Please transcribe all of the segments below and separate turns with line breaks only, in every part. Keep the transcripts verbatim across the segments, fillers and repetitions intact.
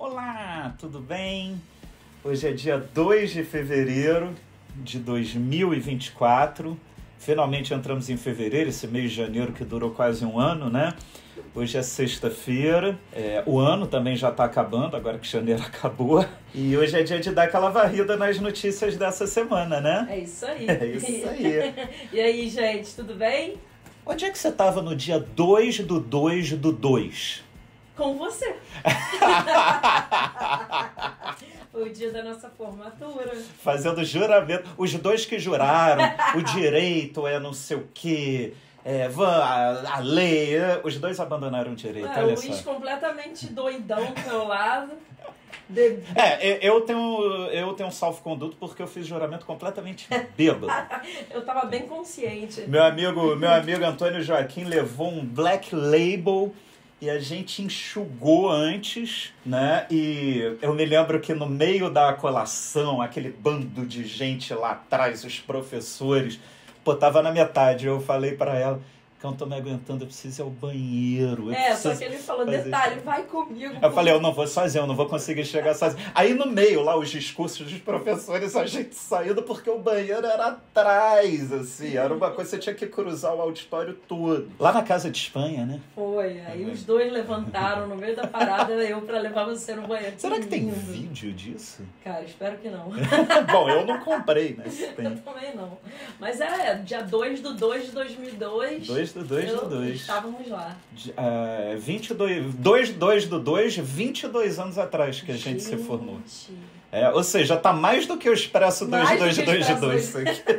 Olá, tudo bem? Hoje é dia dois de fevereiro de dois mil e vinte e quatro. Finalmente entramos em fevereiro, esse mês de janeiro que durou quase um ano, né? Hoje é sexta-feira, é, o ano também já está acabando, agora que janeiro acabou. E hoje é dia de dar aquela varrida nas notícias dessa semana, né?
É isso aí.
É isso aí.
E aí, gente, tudo bem?
Onde é que você estava no dia dois do dois do dois?
Com você. Foi o dia da nossa formatura.
Fazendo juramento. Os dois que juraram, o direito é não sei o quê, é, a, a lei, os dois abandonaram o direito,
É,
olha
o Luiz
só.
completamente doidão do meu lado. De...
É, eu tenho, eu tenho um salvo-conduto porque eu fiz juramento completamente bêbado.
Eu tava bem consciente.
Meu amigo, meu amigo Antônio Joaquim levou um Black Label e a gente enxugou antes, né? E eu me lembro que no meio da colação, aquele bando de gente lá atrás, os professores, pô, tava na metade. Eu falei pra ela que eu não tô me aguentando, eu preciso ir ao banheiro.
É, só que ele falou, detalhe, isso. Vai comigo.
Eu falei, eu não vou sozinho, eu não vou conseguir chegar sozinho. Aí no meio, lá, os discursos dos professores, a gente saindo porque o banheiro era atrás, assim. Era uma coisa, você tinha que cruzar o auditório todo. Lá na Casa de Espanha, né?
Foi, aí os dois levantaram no meio da parada, eu pra levar você no banheiro.
Será que,
que
tem vídeo disso?
Cara, espero que não.
Bom, eu não comprei, né? Tem.
Eu também não. Mas é, dia dois do dois de dois mil e dois.
dois do dois do dois.
Estávamos lá.
Uh, vinte e dois, dois, dois do dois, vinte e dois anos atrás que a gente, gente. se formou. É, ou seja, tá mais do que o Expresso dois, dois, dois de dois.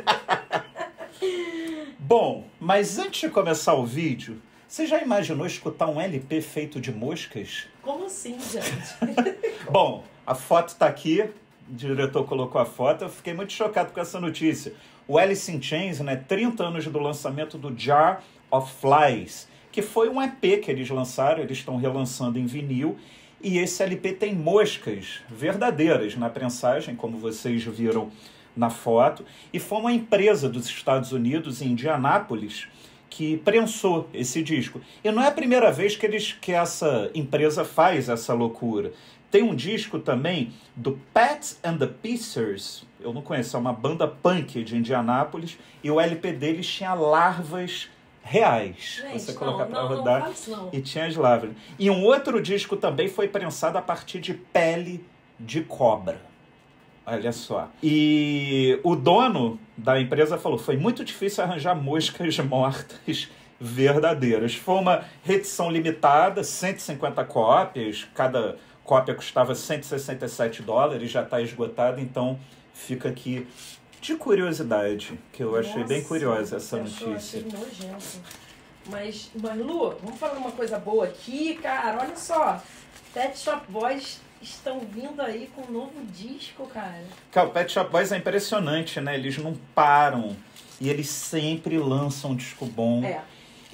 Bom, mas antes de começar o vídeo, você já imaginou escutar um L P feito de moscas?
Como assim, gente?
Bom, a foto tá aqui. O diretor colocou a foto, eu fiquei muito chocado com essa notícia. O Alice in Chains, né, trinta anos do lançamento do Jar of Flies, que foi um E P que eles lançaram, eles estão relançando em vinil, e esse L P tem moscas verdadeiras na prensagem, como vocês viram na foto, e foi uma empresa dos Estados Unidos, em Indianápolis, que prensou esse disco. E não é a primeira vez que, eles, que essa empresa faz essa loucura. Tem um disco também do Pat and the Pieces, eu não conheço, é uma banda punk de Indianápolis, e o L P deles tinha larvas reais.
Gente,
você colocar para
não,
rodar
não faz, não.
E tinha as larvas. E um outro disco também foi prensado a partir de pele de cobra. Olha só. E o dono da empresa falou, foi muito difícil arranjar moscas mortas verdadeiras. Foi uma reedição limitada, cento e cinquenta cópias, cada cópia custava cento e sessenta e sete dólares, já está esgotada, então fica aqui de curiosidade, que eu achei
Nossa,
bem curiosa essa
notícia.
notícia.
Eu achei nojento. Mas, mas, Lu, vamos falar uma coisa boa aqui, cara. Olha só, Pet Shop Boys estão vindo aí com um novo disco, cara.
Cara, o Pet Shop Boys é impressionante, né? Eles não param e eles sempre lançam um disco bom.
É.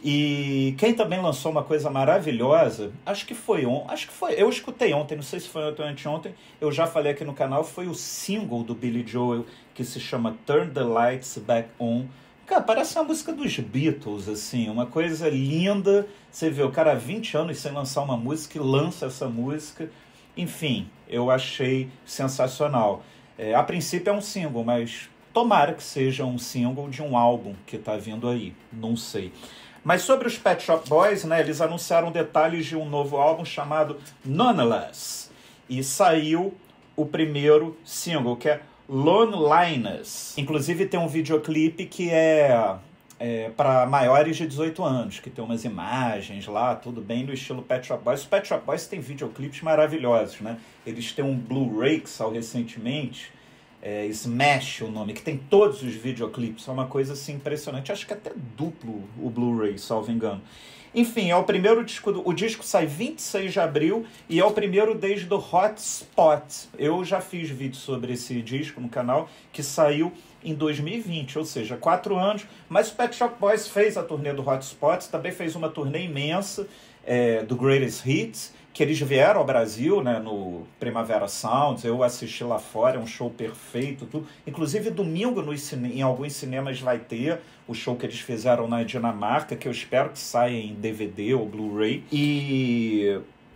E quem também lançou uma coisa maravilhosa, acho que foi ontem, acho que foi, eu escutei ontem, não sei se foi ontem ou anteontem, eu já falei aqui no canal, foi o single do Billy Joel, que se chama Turn the Lights Back On. Cara, parece uma música dos Beatles, assim, uma coisa linda. Você vê o cara há vinte anos sem lançar uma música e lança essa música. Enfim, eu achei sensacional. É, a princípio é um single, mas tomara que seja um single de um álbum que tá vindo aí, não sei. Mas sobre os Pet Shop Boys, né, eles anunciaram detalhes de um novo álbum chamado Nonetheless. E saiu o primeiro single, que é Loneliness. Inclusive tem um videoclipe que é, é para maiores de dezoito anos, que tem umas imagens lá, tudo bem no estilo Pet Shop Boys. Os Pet Shop Boys tem videoclipes maravilhosos, né? Eles têm um Blu-ray que saiu recentemente, É, Smash o nome, que tem todos os videoclipes, é uma coisa assim impressionante, acho que até duplo o Blu-ray, salvo engano. Enfim, é o primeiro disco, do, o disco sai vinte e seis de abril e é o primeiro desde o Hotspot. Eu já fiz vídeo sobre esse disco no canal, que saiu em dois mil e vinte, ou seja, quatro anos, mas o Pet Shop Boys fez a turnê do Hotspot, também fez uma turnê imensa é, do Greatest Hits, que eles vieram ao Brasil, né, no Primavera Sounds, eu assisti lá fora, é um show perfeito, tudo. Inclusive domingo no cine, em alguns cinemas vai ter o show que eles fizeram na Dinamarca, que eu espero que saia em D V D ou Blu-ray. E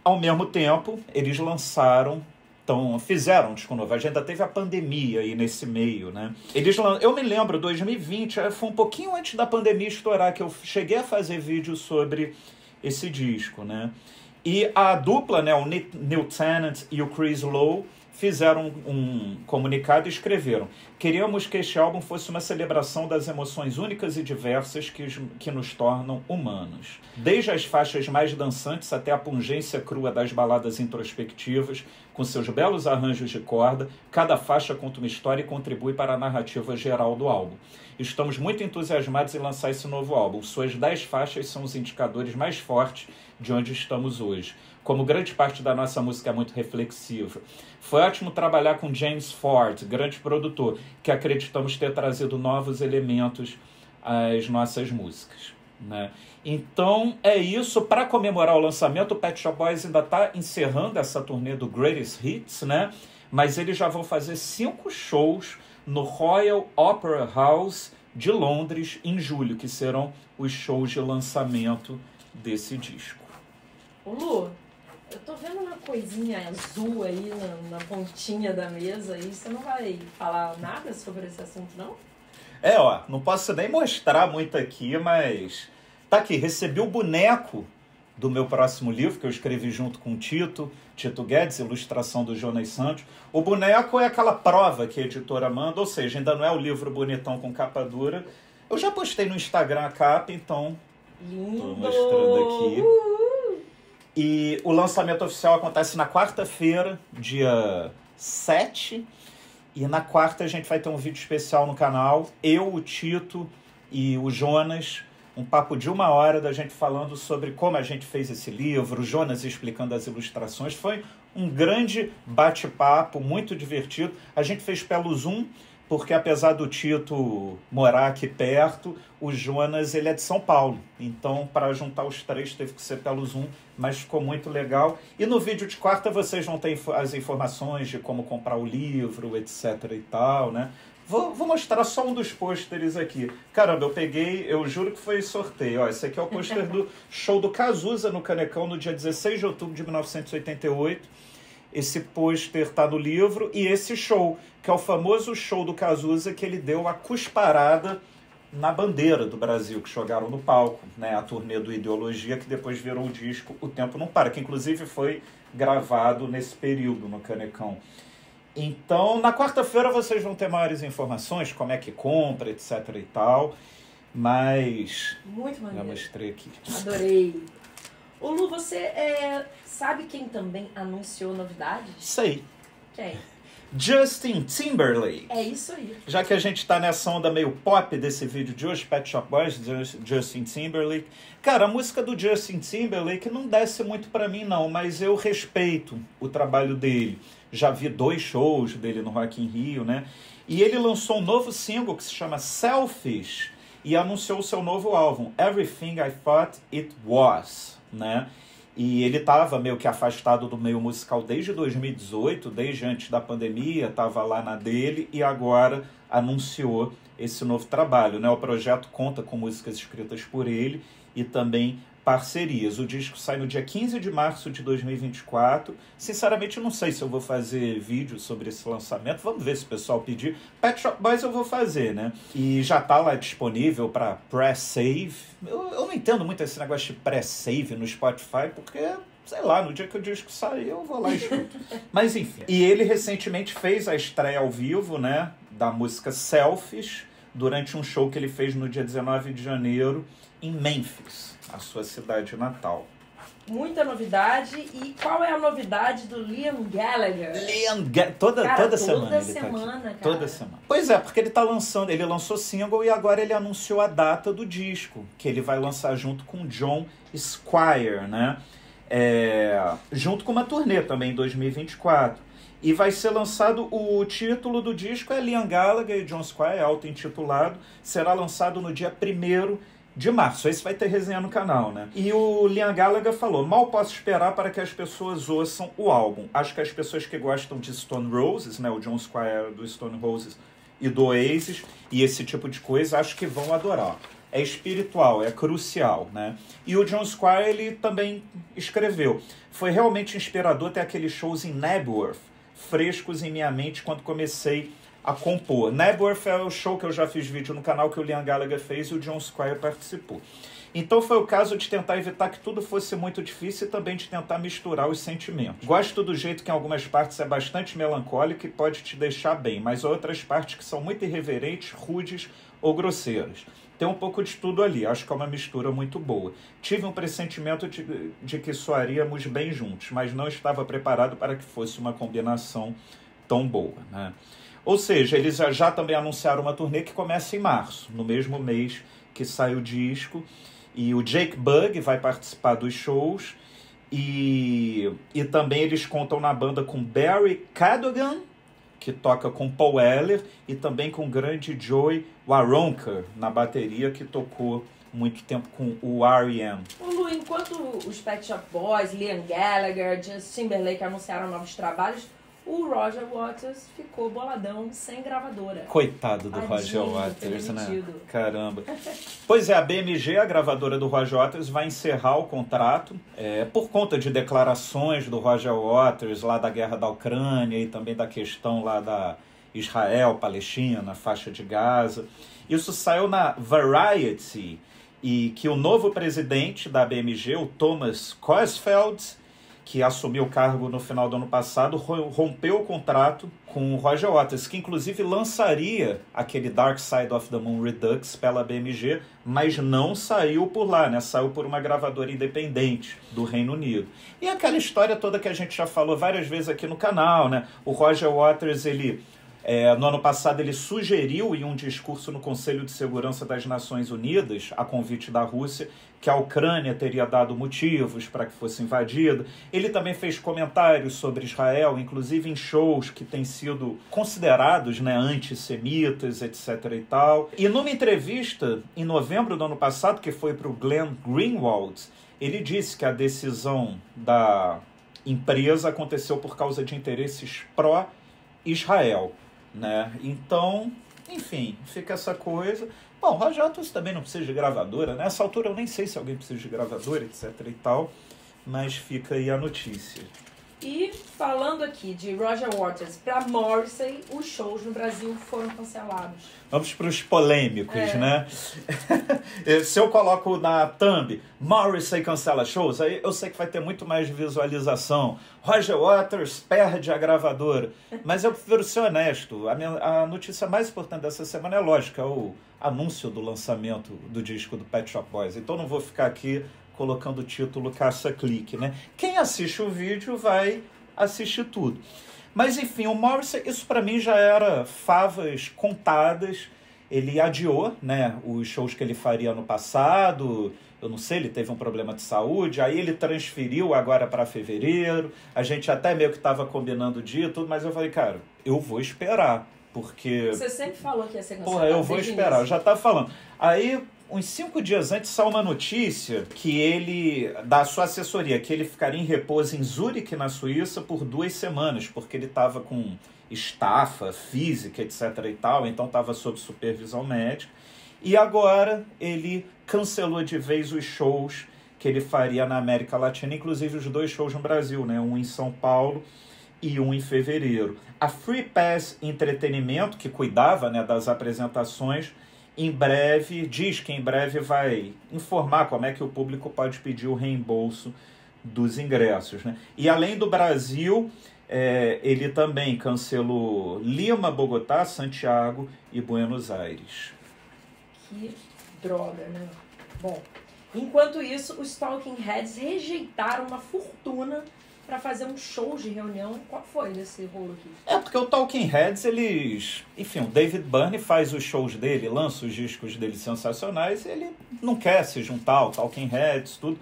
ao mesmo tempo, eles lançaram, então, fizeram um disco novo. A gente ainda teve a pandemia aí nesse meio, né? Eles, eu me lembro, dois mil e vinte, foi um pouquinho antes da pandemia estourar, que eu cheguei a fazer vídeo sobre esse disco, né? E a dupla, né, o Neil Tennant e o Chris Lowe, fizeram um comunicado e escreveram: queríamos que este álbum fosse uma celebração das emoções únicas e diversas que, que nos tornam humanos. Desde as faixas mais dançantes até a pungência crua das baladas introspectivas, com seus belos arranjos de corda, cada faixa conta uma história e contribui para a narrativa geral do álbum. Estamos muito entusiasmados em lançar esse novo álbum. Suas dez faixas são os indicadores mais fortes de onde estamos hoje. Como grande parte da nossa música é muito reflexiva. Foi ótimo trabalhar com James Ford, grande produtor, que acreditamos ter trazido novos elementos às nossas músicas, né? Então, é isso. Para comemorar o lançamento, o Pet Shop Boys ainda está encerrando essa turnê do Greatest Hits, né? Mas eles já vão fazer cinco shows no Royal Opera House de Londres em julho, que serão os shows de lançamento desse disco.
Ô Lu, eu tô vendo uma coisinha azul aí na, na pontinha da mesa aí. Você não vai falar nada sobre esse assunto, não?
É, ó, não posso nem mostrar muito aqui, mas tá aqui, recebi o boneco do meu próximo livro, que eu escrevi junto com o Tito, Tito Guedes, ilustração do Jonas Santos. O boneco é aquela prova que a editora manda, ou seja, ainda não é o livro bonitão com capa dura. Eu já postei no Instagram a capa, então
Lindo!
Tô mostrando aqui. E o lançamento oficial acontece na quarta-feira, dia sete. E na quarta a gente vai ter um vídeo especial no canal. Eu, o Tito e o Jonas. Um papo de uma hora da gente falando sobre como a gente fez esse livro. O Jonas explicando as ilustrações. Foi um grande bate-papo, muito divertido. A gente fez pelo Zoom, porque apesar do Tito morar aqui perto, o Jonas ele é de São Paulo. Então, para juntar os três, teve que ser pelo Zoom, mas ficou muito legal. E no vídeo de quarta vocês vão ter as informações de como comprar o livro, etc e tal, né? Vou, vou mostrar só um dos pôsteres aqui. Caramba, eu peguei, eu juro que foi sorteio. Ó, esse aqui é o pôster do show do Cazuza no Canecão no dia dezesseis de outubro de mil novecentos e oitenta e oito. Esse pôster está no livro, e esse show, que é o famoso show do Cazuza, que ele deu a cusparada na bandeira do Brasil, que jogaram no palco, né? A turnê do Ideologia, que depois virou o disco O Tempo Não Para, que inclusive foi gravado nesse período no Canecão. Então, na quarta-feira vocês vão ter maiores informações, como é que compra, etc e tal, mas...
Muito maneiro.
Já mostrei aqui.
Adorei. Ô Lu, você é, sabe quem também anunciou novidades?
Sei.
Quem?
Justin Timberlake.
É isso aí.
Já que a gente tá nessa onda meio pop desse vídeo de hoje, Pet Shop Boys, Justin Timberlake. Cara, a música do Justin Timberlake não desce muito pra mim não, mas eu respeito o trabalho dele. Já vi dois shows dele no Rock in Rio, né? E ele lançou um novo single que se chama Selfish e anunciou o seu novo álbum, Everything I Thought It Was, né? E ele estava meio que afastado do meio musical desde dois mil e dezoito, desde antes da pandemia, estava lá na dele e agora anunciou esse novo trabalho, né? O projeto conta com músicas escritas por ele e também parcerias. O disco sai no dia quinze de março de dois mil e vinte e quatro. Sinceramente, eu não sei se eu vou fazer vídeo sobre esse lançamento. Vamos ver se o pessoal pedir. Pet Shop Boys eu vou fazer, né? E já tá lá disponível para pré-save. Eu, eu não entendo muito esse negócio de pré-save no Spotify, porque, sei lá, no dia que o disco sair, eu vou lá e escuto. Mas enfim. E ele recentemente fez a estreia ao vivo, né? Da música Selfish, durante um show que ele fez no dia dezenove de janeiro em Memphis, a sua cidade natal.
Muita novidade. E qual é a novidade do Liam Gallagher?
Liam Gallagher. Toda,
cara,
toda,
toda
semana ele
semana,
tá aqui.
cara.
Toda semana. Pois é, porque ele tá lançando, ele lançou single e agora ele anunciou a data do disco, que ele vai lançar junto com John Squire, né? É, junto com uma turnê também em dois mil e vinte e quatro. E vai ser lançado, o título do disco é Liam Gallagher e John Squire, auto-intitulado, será lançado no dia primeiro de março. Esse vai ter resenha no canal, né? E o Liam Gallagher falou: mal posso esperar para que as pessoas ouçam o álbum. Acho que as pessoas que gostam de Stone Roses, né? O John Squire do Stone Roses e do Oasis, e esse tipo de coisa, acho que vão adorar. é espiritual, é crucial, né? E o John Squire, ele também escreveu. Foi realmente inspirador ter aqueles shows em Knebworth, frescos em minha mente quando comecei a compor. Knebworth é o show que eu já fiz vídeo no canal que o Liam Gallagher fez e o John Squire participou. Então foi o caso de tentar evitar que tudo fosse muito difícil e também de tentar misturar os sentimentos. Gosto do jeito que em algumas partes é bastante melancólico e pode te deixar bem, mas há outras partes que são muito irreverentes, rudes ou grosseiras. Tem um pouco de tudo ali, acho que é uma mistura muito boa. Tive um pressentimento de, de que soaríamos bem juntos, mas não estava preparado para que fosse uma combinação tão boa, né? Ou seja, eles já, já também anunciaram uma turnê que começa em março, no mesmo mês que sai o disco. E o Jake Bugg vai participar dos shows. E, e também eles contam na banda com Barry Cadogan, que toca com Paul Weller, e também com o grande Joey Waronker na bateria, que tocou muito tempo com o R E M.
Ô Lu, enquanto os Pet Shop Boys, Liam Gallagher, Justin Timberlake anunciaram novos trabalhos, o Roger Waters ficou boladão, sem gravadora.
Coitado do Roger Waters, né? Caramba. Pois é, a B M G, a gravadora do Roger Waters, vai encerrar o contrato é, por conta de declarações do Roger Waters lá da guerra da Ucrânia e também da questão lá da Israel, Palestina, faixa de Gaza. Isso saiu na Variety, e que o novo presidente da B M G, o Thomas Korsfeld, que assumiu o cargo no final do ano passado, rompeu o contrato com o Roger Waters, que inclusive lançaria aquele Dark Side of the Moon Redux pela B M G, mas não saiu por lá, né? Saiu por uma gravadora independente do Reino Unido. E aquela história toda que a gente já falou várias vezes aqui no canal, né? O Roger Waters, ele... É, no ano passado ele sugeriu em um discurso no Conselho de Segurança das Nações Unidas, a convite da Rússia, que a Ucrânia teria dado motivos para que fosse invadida. Ele também fez comentários sobre Israel, inclusive em shows que têm sido considerados, né, antissemitas, etc e tal. E numa entrevista em novembro do ano passado, que foi para o Glenn Greenwald, ele disse que a decisão da empresa aconteceu por causa de interesses pró-Israel, né? Então, enfim, fica essa coisa. Bom, Roger Waters também não precisa de gravadora, né? Nessa altura eu nem sei se alguém precisa de gravadora, etc e tal, mas fica aí a notícia.
E falando aqui de Roger Waters para Morrissey, os shows no Brasil foram cancelados.
Vamos para os polêmicos,
é.
né? Se eu coloco na thumb, Morrissey cancela shows, aí eu sei que vai ter muito mais visualização. Roger Waters perde a gravadora. Mas eu prefiro ser honesto. A, minha, a notícia mais importante dessa semana é lógica, é o anúncio do lançamento do disco do Pet Shop Boys. Então não vou ficar aqui colocando o título caça-clique, né? Quem assiste o vídeo vai assistir tudo. Mas, enfim, o Morrissey, isso para mim já era favas contadas. Ele adiou, né, os shows que ele faria no passado. Eu não sei, ele teve um problema de saúde. Aí ele transferiu agora para fevereiro. A gente até meio que estava combinando o dia e tudo, mas eu falei, cara, eu vou esperar, porque...
Você sempre falou que ia ser cancelado.
Porra, eu vou esperar, eu já estava falando. Aí... Uns cinco dias antes saiu uma notícia que ele, da sua assessoria, que ele ficaria em repouso em Zurique, na Suíça, por duas semanas, porque ele estava com estafa física, etc e tal, então estava sob supervisão médica. E agora ele cancelou de vez os shows que ele faria na América Latina, inclusive os dois shows no Brasil, né? Um em São Paulo e um em fevereiro. A Free Pass Entretenimento, que cuidava, né, das apresentações, em breve, diz que em breve vai informar como é que o público pode pedir o reembolso dos ingressos, né? E além do Brasil, é, ele também cancelou Lima, Bogotá, Santiago e Buenos Aires.
Que droga, né? Bom, enquanto isso, os Talking Heads rejeitaram uma fortuna para fazer um show de reunião. Qual foi desse rolo aqui?
É, porque o Talking Heads, eles... Enfim, o David Byrne faz os shows dele, lança os discos dele sensacionais, e ele não quer se juntar ao Talking Heads, tudo.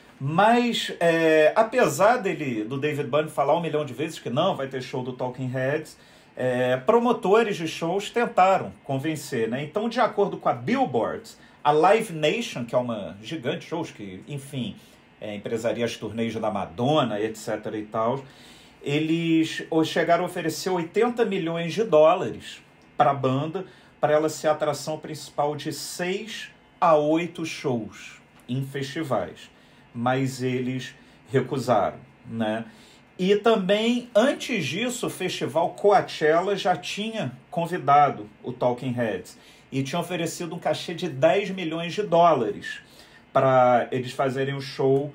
Mas, é, apesar dele, do David Byrne falar um milhão de vezes que não vai ter show do Talking Heads, é, promotores de shows tentaram convencer, né? Então, de acordo com a Billboard, a Live Nation, que é uma gigante de shows que, enfim... É, empresaria as turnês da Madonna, etc e tal, eles chegaram a oferecer oitenta milhões de dólares para a banda, para ela ser a atração principal de seis a oito shows em festivais, mas eles recusaram, né? E também, antes disso, o festival Coachella já tinha convidado o Talking Heads e tinha oferecido um cachê de dez milhões de dólares para eles fazerem o show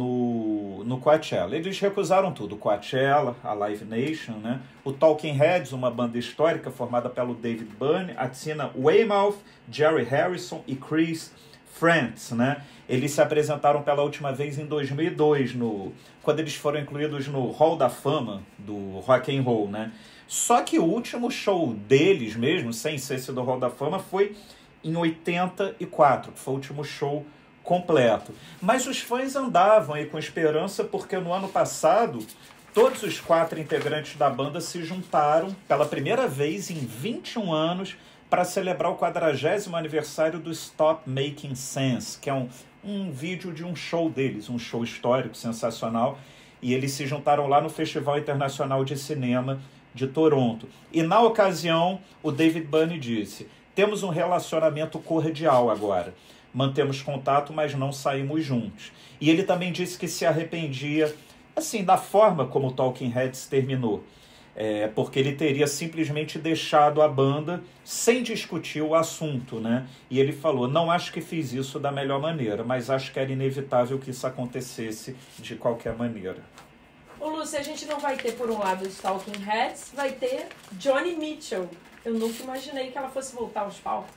no, no Coachella. Eles recusaram tudo, o Coachella, a Live Nation, né? O Talking Heads, uma banda histórica formada pelo David Byrne, a Tina Weymouth, Jerry Harrison e Chris Frantz, né? Eles se apresentaram pela última vez em dois mil e dois, no, quando eles foram incluídos no Hall da Fama do Rock and Roll, né? Só que o último show deles mesmo, sem ser esse do Hall da Fama, foi em oitenta e quatro, que foi o último show completo. Mas os fãs andavam aí com esperança, porque no ano passado todos os quatro integrantes da banda se juntaram pela primeira vez em vinte e um anos para celebrar o quadragésimo aniversário do Stop Making Sense, que é um, um vídeo de um show deles, um show histórico sensacional, e eles se juntaram lá no Festival Internacional de Cinema de Toronto. E na ocasião, o David Byrne disse: temos um relacionamento cordial agora. Mantemos contato, mas não saímos juntos. E ele também disse que se arrependia, assim, da forma como o Talking Heads terminou. É, porque ele teria simplesmente deixado a banda sem discutir o assunto, né? E ele falou: não acho que fiz isso da melhor maneira, mas acho que era inevitável que isso acontecesse de qualquer maneira.
Ô, Lúcia, a gente não vai ter, por um lado, os Talking Heads, vai ter Joni Mitchell. Eu nunca imaginei que ela fosse voltar aos palcos.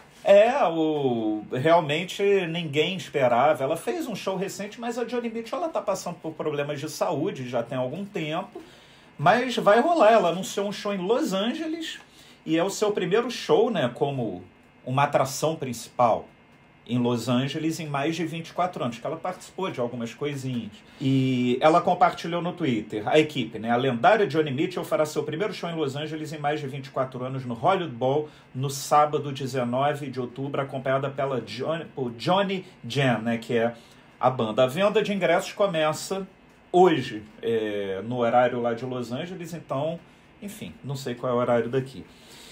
É, o... realmente ninguém esperava. Ela fez um show recente, mas a Joni Mitchell ela tá passando por problemas de saúde já tem algum tempo. Mas vai rolar. Ela anunciou um show em Los Angeles e é o seu primeiro show, né, como uma atração principal em Los Angeles em mais de vinte e quatro anos, que ela participou de algumas coisinhas. E ela compartilhou no Twitter, a equipe, né, a lendária Joni Mitchell fará seu primeiro show em Los Angeles em mais de vinte e quatro anos no Hollywood Bowl no sábado dezenove de outubro, acompanhada pela Johnny, por Johnny Jam, né, que é a banda. A venda de ingressos começa hoje, é, no horário lá de Los Angeles, então, enfim, não sei qual é o horário daqui.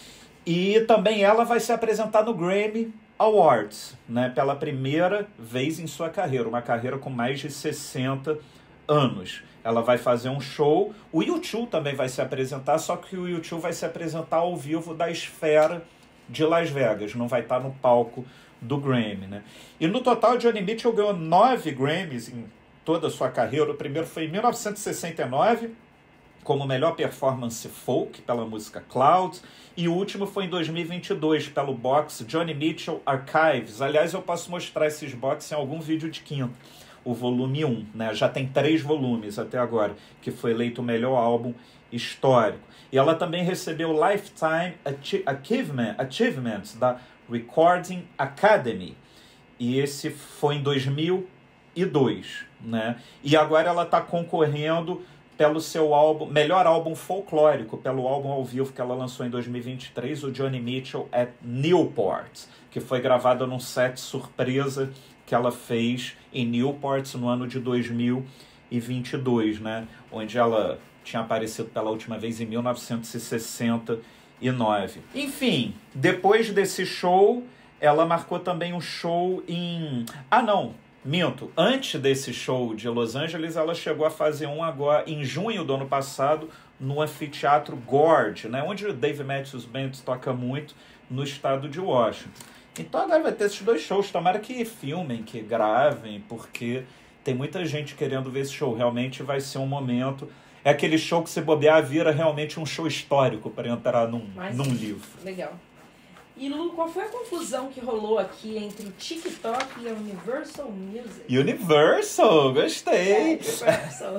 E também ela vai se apresentar no Grammy Awards, né, pela primeira vez em sua carreira, uma carreira com mais de sessenta anos. Ela vai fazer um show, o U dois também vai se apresentar, só que o U dois vai se apresentar ao vivo da esfera de Las Vegas, não vai estar no palco do Grammy, né? E no total, Joni Mitchell ganhou nove Grammys em toda a sua carreira. O primeiro foi em mil novecentos e sessenta e nove, como melhor performance folk, pela música Clouds, e o último foi em dois mil e vinte e dois, pelo box Joni Mitchell Archives. Aliás, eu posso mostrar esses boxes em algum vídeo de quinta, o volume um, né? Já tem três volumes até agora, que foi eleito o melhor álbum histórico. E ela também recebeu Lifetime Achievement, Achievements da Recording Academy, e esse foi em dois mil e dois, né? E agora ela está concorrendo pelo seu álbum, melhor álbum folclórico, pelo álbum ao vivo que ela lançou em dois mil e vinte e três, o Joni Mitchell at Newport, que foi gravado num set surpresa que ela fez em Newport no ano de dois mil e vinte e dois, né? Onde ela tinha aparecido pela última vez em mil novecentos e sessenta e nove. Enfim, depois desse show, ela marcou também um show em... Ah, não! Minto, antes desse show de Los Angeles, ela chegou a fazer um agora em junho do ano passado no anfiteatro Gord, né, onde o Dave Matthews Band toca muito, no estado de Washington. Então agora vai ter esses dois shows, tomara que filmem, que gravem, porque tem muita gente querendo ver esse show, realmente vai ser um momento, é aquele show que se bobear vira realmente um show histórico para entrar num,
Mas,
num livro.
Legal. E Lu, qual foi a confusão que rolou aqui entre o TikTok e a Universal Music?
Universal, gostei!
É, Universal.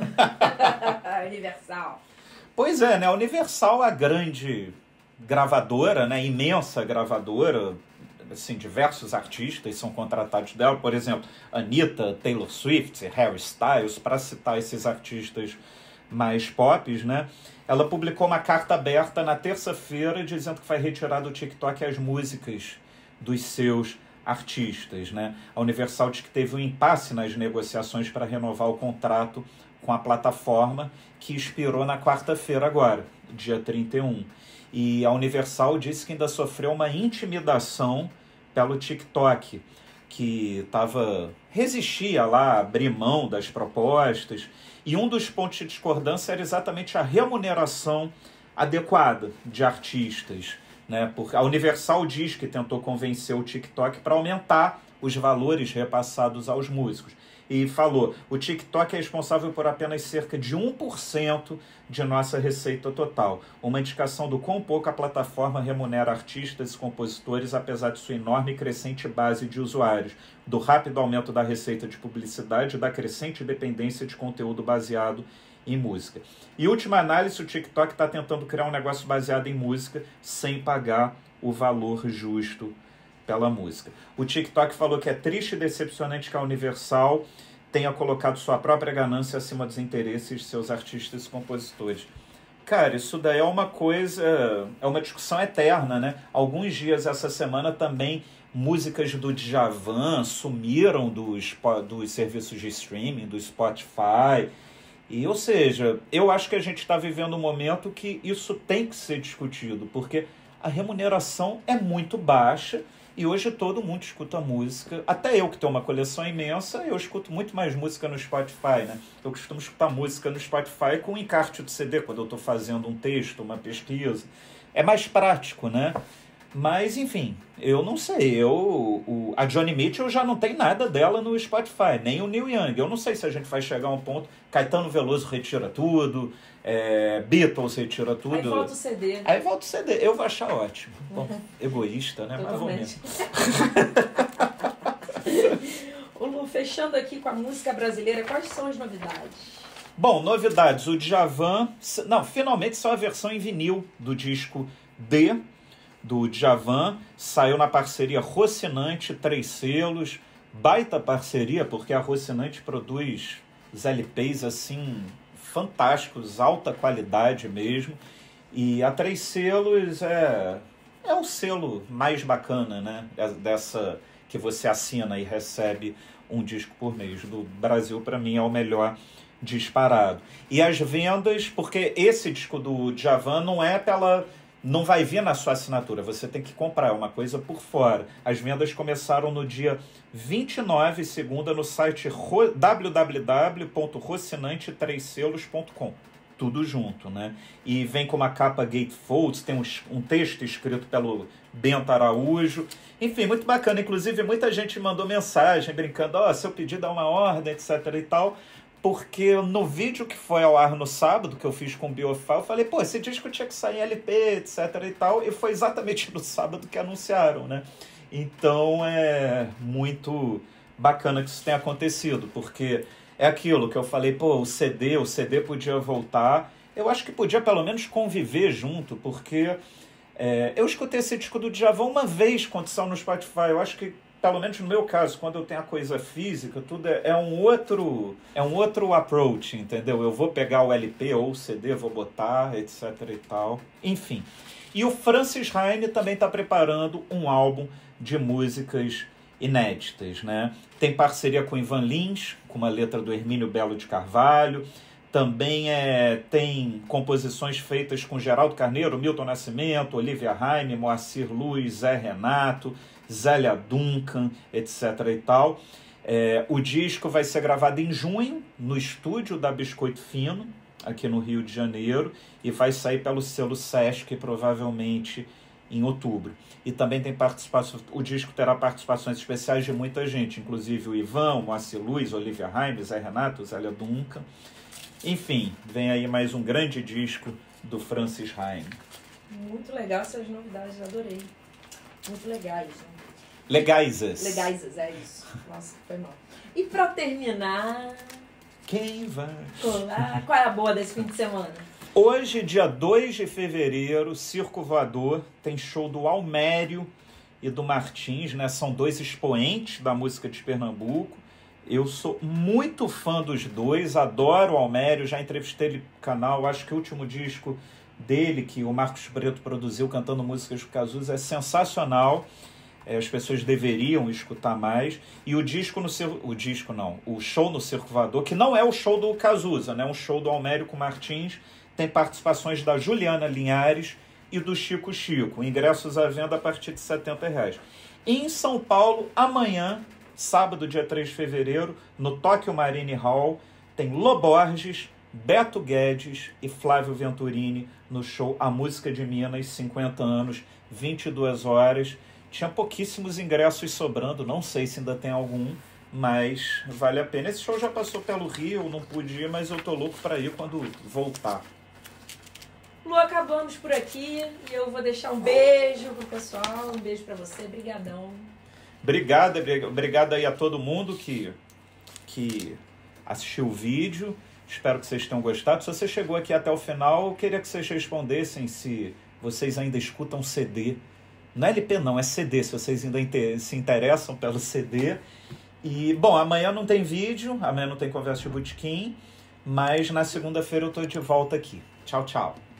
Universal.
Pois é, né? A Universal, a grande gravadora, né? Imensa gravadora, assim, diversos artistas são contratados dela, por exemplo, Anitta, Taylor Swift, Harry Styles, para citar esses artistas mais pop, né? Ela publicou uma carta aberta na terça-feira dizendo que vai retirar do TikTok as músicas dos seus artistas, né? A Universal diz que teve um impasse nas negociações para renovar o contrato com a plataforma, que expirou na quarta-feira agora, dia trinta e um. E a Universal disse que ainda sofreu uma intimidação pelo TikTok. que tava, resistia lá a abrir mão das propostas, e um dos pontos de discordância era exatamente a remuneração adequada de artistas, né? Porque a Universal diz que tentou convencer o TikTok para aumentar os valores repassados aos músicos. E falou, o TikTok é responsável por apenas cerca de um por cento de nossa receita total. Uma indicação do quão pouco a plataforma remunera artistas e compositores, apesar de sua enorme e crescente base de usuários, do rápido aumento da receita de publicidade e da crescente dependência de conteúdo baseado em música. E última análise, o TikTok está tentando criar um negócio baseado em música sem pagar o valor justo pela música. O TikTok falou que é triste e decepcionante que a Universal tenha colocado sua própria ganância acima dos interesses de seus artistas e compositores. Cara, isso daí é uma coisa, é uma discussão eterna, né? Alguns dias essa semana também músicas do Djavan sumiram dos, dos serviços de streaming, do Spotify. E, ou seja, eu acho que a gente está vivendo um momento que isso tem que ser discutido, porque a remuneração é muito baixa. E hoje todo mundo escuta música, até eu que tenho uma coleção imensa, eu escuto muito mais música no Spotify, né? Eu costumo escutar música no Spotify com encarte de C D, quando eu estou fazendo um texto, uma pesquisa. É mais prático, né? Mas, enfim, eu não sei. Eu, o, a Joni Mitchell já não tem nada dela no Spotify, nem o Neil Young. Eu não sei se a gente vai chegar a um ponto... Caetano Veloso retira tudo, é, Beatles retira tudo.
Aí volta o C D.
Aí volta o C D. Eu vou achar ótimo. Bom, egoísta, né? Mas vou mesmo.
Ô Lu, fechando aqui com a música brasileira, quais são as novidades?
Bom, novidades. O Djavan... Não, finalmente só a versão em vinil do disco D, do Djavan, saiu na parceria Rocinante, três selos, baita parceria, porque a Rocinante produz os L Ps assim, fantásticos, alta qualidade mesmo, e a três selos é, é o selo mais bacana, né, dessa que você assina e recebe um disco por mês. Do Brasil, para mim, é o melhor disparado. E as vendas, porque esse disco do Djavan não é pela... não vai vir na sua assinatura, você tem que comprar uma coisa por fora. As vendas começaram no dia vinte e nove, segunda, no site w w w ponto rocinante três selos ponto com. Tudo junto, né? E vem com uma capa gatefold, tem um, um texto escrito pelo Bento Araújo. Enfim, muito bacana. Inclusive, muita gente mandou mensagem brincando, ó, oh, seu pedido é uma ordem, etc e tal. Porque no vídeo que foi ao ar no sábado, que eu fiz com o Biofal, eu falei, pô, esse disco tinha que sair em L P, etc e tal, e foi exatamente no sábado que anunciaram, né? Então é muito bacana que isso tenha acontecido, porque é aquilo que eu falei, pô, o C D, o C D podia voltar, eu acho que podia pelo menos conviver junto, porque é, eu escutei esse disco do Djavan uma vez quando saiu no Spotify, eu acho que pelo menos no meu caso, quando eu tenho a coisa física, tudo é, é um outro é um outro approach, entendeu? Eu vou pegar o L P ou o C D, vou botar, etc e tal. Enfim. E o Francis Haine também está preparando um álbum de músicas inéditas, né? Tem parceria com Ivan Lins, com uma letra do Hermínio Belo de Carvalho. Também é, tem composições feitas com Geraldo Carneiro, Milton Nascimento, Olivia Haine, Moacir Luz, Zé Renato, Zélia Duncan, etc e tal. É, o disco vai ser gravado em junho, no estúdio da Biscoito Fino, aqui no Rio de Janeiro, e vai sair pelo selo Sesc, provavelmente em outubro. E também tem participação, o disco terá participações especiais de muita gente, inclusive o Ivan, o Moacir Luz, Olivia Haine, Zé Renato, Zélia Duncan. Enfim, vem aí mais um grande disco do Francis Haine.
Muito legal essas novidades, adorei. Muito legais. Né?
Legaisas.
Legaisas, é isso. Nossa, foi mal. E pra terminar...
Quem vai?
Olá. Qual é a boa desse fim de semana?
Hoje, dia dois de fevereiro, Circo Voador, tem show do Almério e do Martins, né? São dois expoentes da música de Pernambuco. Eu sou muito fã dos dois, adoro o Almério, já entrevistei ele no canal, acho que o último disco dele, que o Marcos Preto produziu, cantando músicas do Cazuza, é sensacional. É, as pessoas deveriam escutar mais. E o disco no Circo... O disco não, o show no Circo Voador, que não é o show do Cazuza, né? Um show do Almério com Martins, tem participações da Juliana Linhares e do Chico Chico. Ingressos à venda a partir de setenta reais. E em São Paulo, amanhã, sábado, dia três de fevereiro, no Tóquio Marine Hall, tem Lô Borges, Beto Guedes e Flávio Venturini no show A Música de Minas, cinquenta anos, vinte e duas horas. Tinha pouquíssimos ingressos sobrando, não sei se ainda tem algum, mas vale a pena. Esse show já passou pelo Rio, não pude ir, mas eu tô louco para ir quando voltar.
Lu, acabamos por aqui e eu vou deixar um beijo pro pessoal, um beijo para você, brigadão.
Obrigado, obrigado aí a todo mundo que, que assistiu o vídeo. Espero que vocês tenham gostado. Se você chegou aqui até o final, eu queria que vocês respondessem se vocês ainda escutam C D. Não é L P não, é C D, se vocês ainda se interessam pelo C D. E, bom, amanhã não tem vídeo, amanhã não tem Conversa de Botequim, mas na segunda-feira eu tô de volta aqui. Tchau, tchau.